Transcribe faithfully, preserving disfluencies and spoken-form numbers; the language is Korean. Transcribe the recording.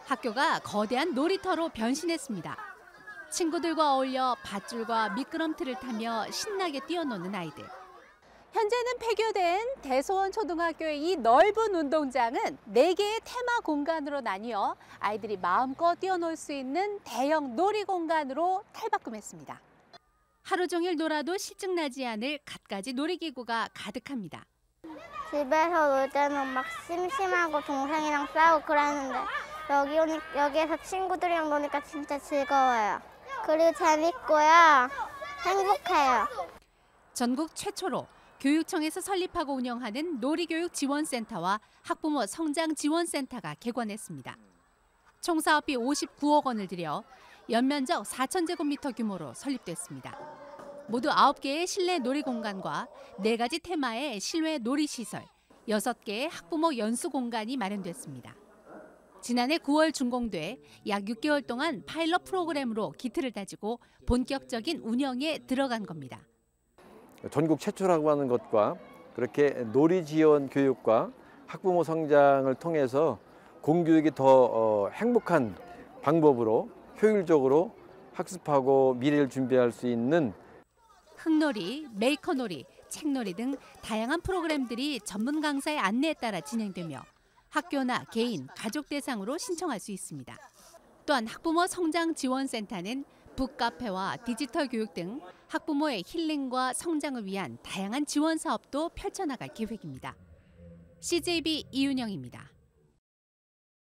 학교가 거대한 놀이터로 변신했습니다. 친구들과 어울려 밧줄과 미끄럼틀을 타며 신나게 뛰어노는 아이들. 현재는 폐교된 대소원 초등학교의 이 넓은 운동장은 네 개의 테마 공간으로 나뉘어 아이들이 마음껏 뛰어놀 수 있는 대형 놀이공간으로 탈바꿈했습니다. 하루 종일 놀아도 실증나지 않을 갖가지 놀이기구가 가득합니다. 집에서 놀 때는 막 심심하고 동생이랑 싸우고 그러는데 여기 오니, 여기에서 친구들이랑 노니까 진짜 즐거워요. 그리고 재밌고요. 행복해요. 전국 최초로 교육청에서 설립하고 운영하는 놀이교육 지원센터와 학부모 성장지원센터가 개관했습니다. 총 사업비 오십구억 원을 들여 연면적 사천 제곱미터 규모로 설립됐습니다. 모두 아홉 개의 실내 놀이공간과 네 가지 테마의 실외 놀이시설, 여섯 개의 학부모 연수 공간이 마련됐습니다. 지난해 구월 준공돼 약 육 개월 동안 파일럿 프로그램으로 기틀을 다지고 본격적인 운영에 들어간 겁니다. 전국 최초라고 하는 것과 그렇게 놀이 지원 교육과 학부모 성장을 통해서 공교육이 더 행복한 방법으로 효율적으로 학습하고 미래를 준비할 수 있는 흙놀이, 메이커놀이, 책놀이 등 다양한 프로그램들이 전문 강사의 안내에 따라 진행되며 학교나 개인, 가족 대상으로 신청할 수 있습니다. 또한 학부모 성장지원센터는 북카페와 디지털 교육 등 학부모의 힐링과 성장을 위한 다양한 지원 사업도 펼쳐나갈 계획입니다. 씨제이비 이윤영입니다.